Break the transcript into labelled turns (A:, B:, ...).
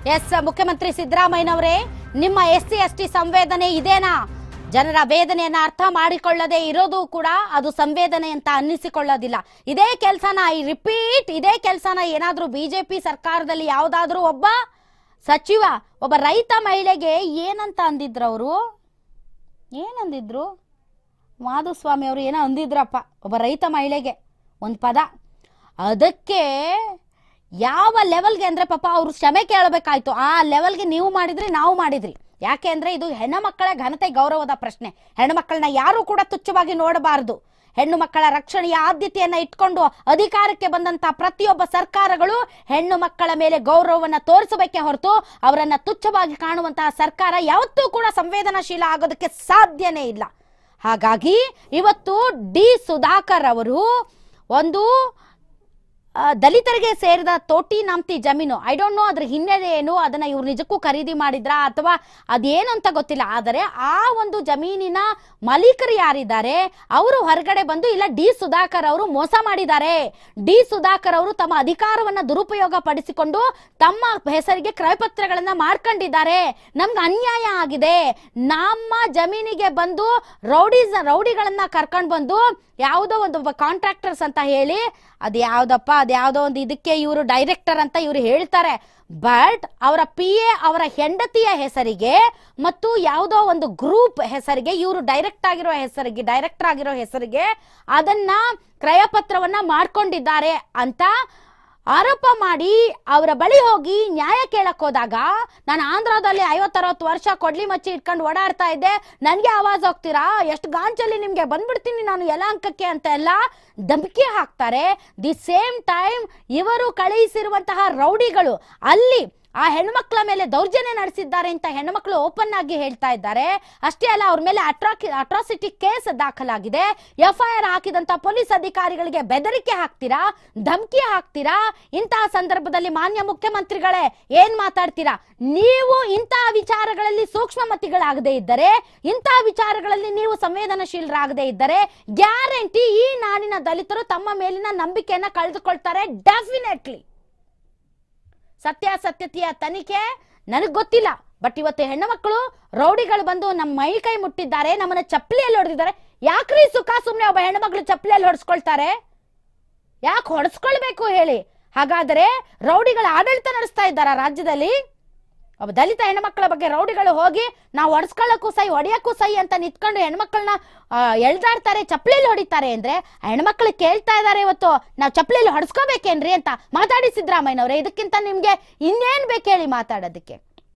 A: S ಮುಖ್ಯಮಂತ್ರಿ ಸಿದ್ದರಾಮಯ್ಯನವರೇ, ನಿಮ್ಮ ಎಸ್ಸಿ ಎಸ್ಟಿ ಸಂವೇದನೆ ಇದೇನಾ? ಜನರ ವೇದನೆಯನ್ನ ಅರ್ಥ ಮಾಡಿಕೊಳ್ಳದೆ ಇರೋದು ಕೂಡ ಅದು ಸಂವೇದನೆ ಅಂತ ಅನ್ನಿಸಿಕೊಳ್ಳೋದಿಲ್ಲ. ಇದೇ ಕೆಲಸನ ಇದೇ ಕೆಲಸನ ಏನಾದ್ರೂ ಬಿಜೆಪಿ ಸರ್ಕಾರದಲ್ಲಿ ಯಾವುದಾದ್ರೂ ಒಬ್ಬ ಸಚಿವ ಒಬ್ಬ ರೈತ ಮಹಿಳೆಗೆ ಏನಂತ ಅಂದಿದ್ರು? ಅವರು ಏನಂದಿದ್ರು? ಮಾಧುಸ್ವಾಮಿ ಅವರು ಏನೋ ಅಂದಿದ್ರಪ್ಪ ಒಬ್ಬ ರೈತ ಮಹಿಳೆಗೆ ಒಂದು ಪದ. ಅದಕ್ಕೆ ಯಾವ ಲೆವೆಲ್ಗೆ ಅಂದ್ರೆ ಪಾಪ ಅವರು ಕ್ಷಮೆ ಕೇಳಬೇಕಾಯ್ತು. ಆ ಲೆವೆಲ್ಗೆ ನೀವು ಮಾಡಿದ್ರಿ, ನಾವು ಮಾಡಿದ್ರಿ. ಯಾಕೆ ಅಂದ್ರೆ ಇದು ಹೆಣ್ಣು ಮಕ್ಕಳ ಘನತೆ ಗೌರವದ ಪ್ರಶ್ನೆ. ಹೆಣ್ಣು ಮಕ್ಕಳನ್ನ ಯಾರು ಕೂಡ ತುಚ್ಛವಾಗಿ ನೋಡಬಾರದು. ಹೆಣ್ಣು ಮಕ್ಕಳ ರಕ್ಷಣೆಯ ಆದ್ಯತೆಯನ್ನ ಇಟ್ಕೊಂಡು ಅಧಿಕಾರಕ್ಕೆ ಬಂದಂತ ಪ್ರತಿಯೊಬ್ಬ ಸರ್ಕಾರಗಳು ಹೆಣ್ಣು ಮಕ್ಕಳ ಮೇಲೆ ಗೌರವವನ್ನ ತೋರಿಸಬೇಕೇ ಹೊರತು ಅವರನ್ನ ತುಚ್ಛವಾಗಿ ಕಾಣುವಂತಹ ಸರ್ಕಾರ ಯಾವತ್ತೂ ಕೂಡ ಸಂವೇದನಾಶೀಲ ಆಗೋದಕ್ಕೆ ಸಾಧ್ಯನೇ ಇಲ್ಲ. ಹಾಗಾಗಿ ಇವತ್ತು ಡಿ ಸುಧಾಕರ್ ಅವರು ಒಂದು ದಲಿತರಿಗೆ ಸೇರಿದ ತೋಟಿ ನಾಮ್ತಿ ಜಮೀನು, ಐ ಡೋಂಟ್ ನೋ ಅದ್ರ ಹಿನ್ನೆಲೆ ಏನು, ಅದನ್ನ ಇವ್ರು ನಿಜಕ್ಕೂ ಖರೀದಿ ಮಾಡಿದ್ರ ಅಥವಾ ಅದೇನು ಅಂತ ಗೊತ್ತಿಲ್ಲ. ಆದರೆ ಆ ಒಂದು ಜಮೀನಿನ ಮಾಲೀಕರು ಯಾರಿದ್ದಾರೆ ಅವರು ಹೊರಗಡೆ ಬಂದು ಇಲ್ಲ ಡಿ ಸುಧಾಕರ್ ಅವರು ಮೋಸ ಮಾಡಿದ್ದಾರೆ, ಡಿ ಸುಧಾಕರ್ ಅವರು ತಮ್ಮ ಅಧಿಕಾರವನ್ನ ದುರುಪಯೋಗ ಪಡಿಸಿಕೊಂಡು ತಮ್ಮ ಹೆಸರಿಗೆ ಕ್ರಯಪತ್ರಗಳನ್ನ ಮಾಡ್ಕೊಂಡಿದ್ದಾರೆ, ನಮ್ಗೆ ಅನ್ಯಾಯ ಆಗಿದೆ, ನಮ್ಮ ಜಮೀನಿಗೆ ಬಂದು ರೌಡಿಗಳನ್ನ ಕರ್ಕೊಂಡು ಬಂದು ಯಾವುದೋ ಒಂದು ಕಾಂಟ್ರಾಕ್ಟರ್ಸ್ ಅಂತ ಹೇಳಿ ಅದ್ಯಾವುದೋ ಒಂದು ಇದಕ್ಕೆ ಇವರು ಡೈರೆಕ್ಟರ್ ಅಂತ ಇವರು ಹೇಳ್ತಾರೆ. ಬಟ್ ಅವರ PA ಅವರ ಹೆಂಡತಿಯ ಹೆಸರಿಗೆ ಮತ್ತು ಯಾವುದೋ ಒಂದು ಗ್ರೂಪ್ ಹೆಸರಿಗೆ ಇವರು ಡೈರೆಕ್ಟರ್ ಆಗಿರೋ ಹೆಸರಿಗೆ ಅದನ್ನ ಕ್ರಯಪತ್ರವನ್ನ ಮಾಡ್ಕೊಂಡಿದ್ದಾರೆ ಅಂತ ಆರೋಪ ಮಾಡಿ ಅವರ ಬಳಿ ಹೋಗಿ ನ್ಯಾಯ ಕೇಳಕ್ ಹೋದಾಗ, ನಾನು ಆಂಧ್ರದಲ್ಲಿ 50-60 ವರ್ಷ ಕೊಡ್ಲಿ ಮಚ್ಚಿ ಇಟ್ಕೊಂಡು ಓಡಾಡ್ತಾ ಇದ್ದೆ, ನನಗೆ ಆವಾಜ್ ಹೋಗ್ತೀರಾ, ಎಷ್ಟು ಗಾಂಚಲ್ಲಿ ನಿಮ್ಗೆ ಬಂದ್ಬಿಡ್ತೀನಿ ನಾನು ಯಲಾಂಕಕ್ಕೆ ಅಂತ ಎಲ್ಲ ಧಮಕಿ ಹಾಕ್ತಾರೆ. ದಿ ಸೇಮ್ ಟೈಮ್ ಇವರು ಕಳುಹಿಸಿರುವಂತಹ ರೌಡಿಗಳು ಅಲ್ಲಿ ಆ ಹೆಣ್ಮಕ್ಳ ಮೇಲೆ ದೌರ್ಜನ್ಯ ನಡೆಸಿದ್ದಾರೆ ಅಂತ ಹೆಣ್ಮಕ್ಳು ಓಪನ್ ಆಗಿ ಹೇಳ್ತಾ ಇದ್ದಾರೆ. ಅಷ್ಟೇ ಅಲ್ಲ, ಅವ್ರ ಮೇಲೆ ಅಟ್ರಾಸಿಟಿ ಕೇಸ್ ದಾಖಲಾಗಿದೆ. FIR ಹಾಕಿದಂತ ಪೊಲೀಸ್ ಅಧಿಕಾರಿಗಳಿಗೆ ಬೆದರಿಕೆ ಹಾಕ್ತೀರಾ, ಧಮಕಿ ಹಾಕ್ತೀರಾ. ಇಂತಹ ಸಂದರ್ಭದಲ್ಲಿ ಮಾನ್ಯ ಮುಖ್ಯಮಂತ್ರಿಗಳೇ ಏನ್ ಮಾತಾಡ್ತೀರಾ? ನೀವು ಇಂತಹ ವಿಚಾರಗಳಲ್ಲಿ ಸೂಕ್ಷ್ಮಮತಿಗಳಾಗದೇ ಇದ್ದರೆ, ಇಂತಹ ವಿಚಾರಗಳಲ್ಲಿ ನೀವು ಸಂವೇದನಶೀಲರಾಗದೇ ಇದ್ದರೆ ಗ್ಯಾರಂಟಿ ಈ ನಾಡಿನ ದಲಿತರು ತಮ್ಮ ಮೇಲಿನ ನಂಬಿಕೆಯನ್ನ ಕಳೆದುಕೊಳ್ತಾರೆ. ಡೆಫಿನೆಟ್ಲಿ ಸತ್ಯಾಸತ್ಯತೆಯ ತನಿಖೆ ನನಗೆ ಗೊತ್ತಿಲ್ಲ. ಬಟ್ ಇವತ್ತು ಹೆಣ್ಣು ಮಕ್ಕಳು ರೌಡಿಗಳು ಬಂದು ನಮ್ಮ ಮೈ ಕೈ ಮುಟ್ಟಿದ್ದಾರೆ, ನಮ್ಮನ್ನ ಚಪ್ಪಲಿಯಲ್ಲಿ ಹೊಡೆದಿದ್ದಾರೆ. ಯಾಕ್ರಿ ಸುಖ ಸುಮ್ನೆ ಒಬ್ಬ ಹೆಣ್ಣು ಮಕ್ಕಳು ಚಪ್ಪಲಿಯಲ್ಲಿ ಹೊಡೆಸ್ಕೊಳ್ತಾರೆ? ಯಾಕೆ ಹೊಡೆಸ್ಕೊಳ್ಬೇಕು ಹೇಳಿ? ಹಾಗಾದ್ರೆ ರೌಡಿಗಳ ಆಡಳಿತ ನಡೆಸ್ತಾ ಇದ್ದಾರ ರಾಜ್ಯದಲ್ಲಿ? ಒಬ್ಬ ದಲಿತ ಹೆಣ್ಮಕ್ಳ ಬಗ್ಗೆ ರೌಡಿಗಳು ಹೋಗಿ ನಾವು ಹೊಡೆಸ್ಕೊಳ್ಳಕ್ಕೂ ಸೈ ಹೊಡೆಯಕ್ಕೂ ಸೈ ಅಂತ ನಿಂತ್ಕೊಂಡು ಹೆಣ್ಮಕ್ಳನ್ನ ಎಳ್ದಾಡ್ತಾರೆ, ಚಪ್ಪಲಿಯಲ್ಲಿ ಹೊಡಿತಾರೆ ಅಂದ್ರೆ ಹೆಣ್ಮಕ್ಳು ಕೇಳ್ತಾ ಇದಾರೆ ಇವತ್ತು ನಾವು ಚಪ್ಪಲಿಯಲ್ಲಿ ಹೊಡೆಸ್ಕೋಬೇಕೇನ್ರಿ ಅಂತ ಮಾತಾಡಿ ಸಿದ್ದರಾಮಯ್ಯನವ್ರೆ. ಇದಕ್ಕಿಂತ ನಿಮ್ಗೆ ಇನ್ನೇನ್ ಬೇಕು ಹೇಳಿ ಮಾತಾಡೋದಕ್ಕೆ?